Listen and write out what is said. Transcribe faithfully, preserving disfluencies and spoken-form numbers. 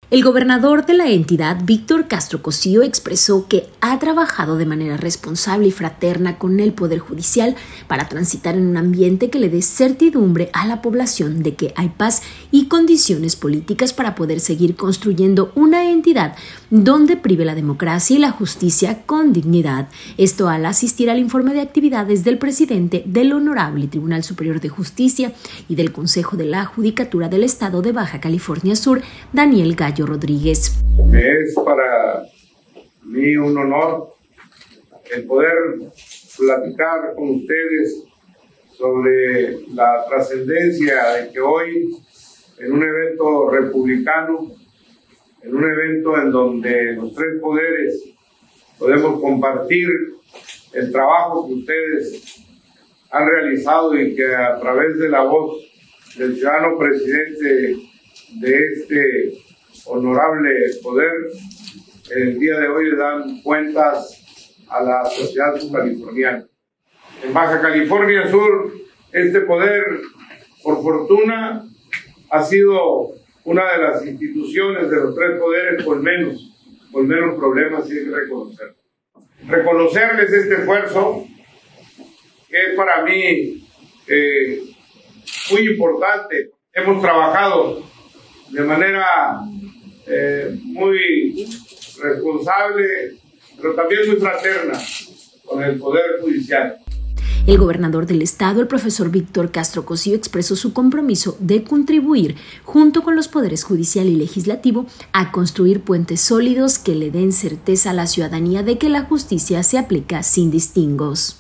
El gobernador de la entidad, Víctor Castro Cosío, expresó que ha trabajado de manera responsable y fraterna con el Poder Judicial para transitar en un ambiente que le dé certidumbre a la población de que hay paz y condiciones políticas para poder seguir construyendo una entidad donde prive la democracia y la justicia con dignidad. Esto al asistir al informe de actividades del presidente del Honorable Tribunal Superior de Justicia y del Consejo de la Judicatura del Estado de Baja California Sur, Daniel Gallo Rodríguez. Es para mí un honor el poder platicar con ustedes sobre la trascendencia de que hoy, en un evento republicano, en un evento en donde los tres poderes podemos compartir el trabajo que ustedes han realizado y que a través de la voz del ciudadano presidente de este honorable poder, el día de hoy le dan cuentas a la sociedad subcaliforniana. En Baja California Sur, este poder, por fortuna, ha sido una de las instituciones de los tres poderes con menos, con menos problemas, y hay que reconocerlo. Reconocerles este esfuerzo, que es para mí eh, muy importante. Hemos trabajado de manera eh, muy responsable, pero también muy fraterna con el Poder Judicial. El gobernador del estado, el profesor Víctor Castro Cosío, expresó su compromiso de contribuir, junto con los poderes judicial y legislativo, a construir puentes sólidos que le den certeza a la ciudadanía de que la justicia se aplica sin distingos.